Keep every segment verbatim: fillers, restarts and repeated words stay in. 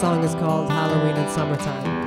song is called Halloween in Summertime.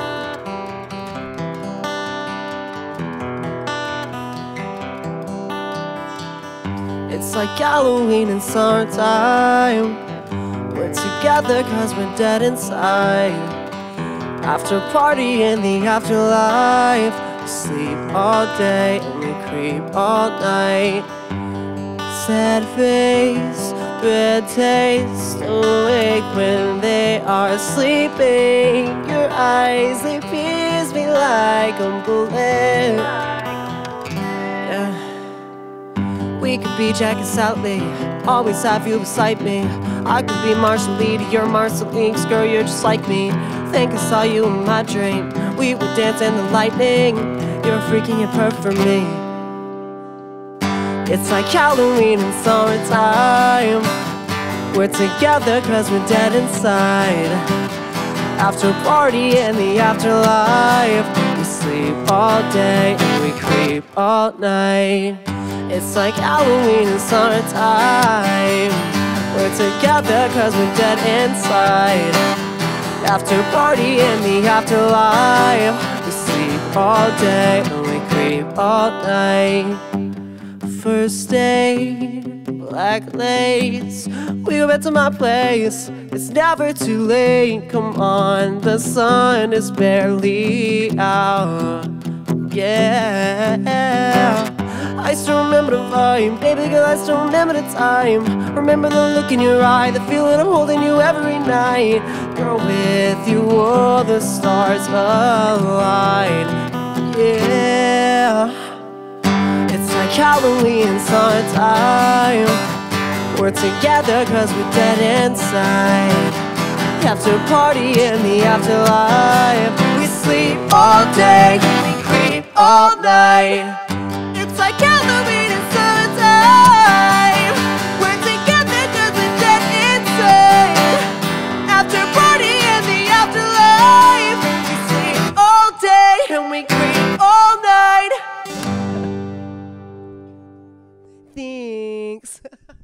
It's like Halloween in summertime. We're together cause we're dead inside. After party in the afterlife, we sleep all day and we creep all night. Sad face, bad taste, awake when they are sleeping. Your eyes, they pierce me like a bullet. Yeah. We could be Jack and Sally, always have you beside me. I could be Marshall Lee to your Marceline, 'cause girl, you're just like me. Think I saw you in my dream. We would dance in the lightning. You're freaking it perfect for me. It's like Halloween in summertime. We're together cause we're dead inside. After party in the afterlife, we sleep all day and we creep all night. It's like Halloween in summertime. We're together cause we're dead inside. After party in the afterlife, we sleep all day and we creep all night. First date, black lace, we go back to my place. It's never too late, come on, the sun is barely out. Yeah, I still remember the vibe, baby girl, I still remember the time. Remember the look in your eye, the feeling I'm holding you every night. Girl, with you all the stars align. Yeah, it's like Halloween summertime. We're together cause we're dead inside. After party in the afterlife, we sleep all day, we creep all night. It's like Halloween in summertime. We're together cause we're dead inside. After party in the afterlife, we sleep all day and we creep all night. Thanks.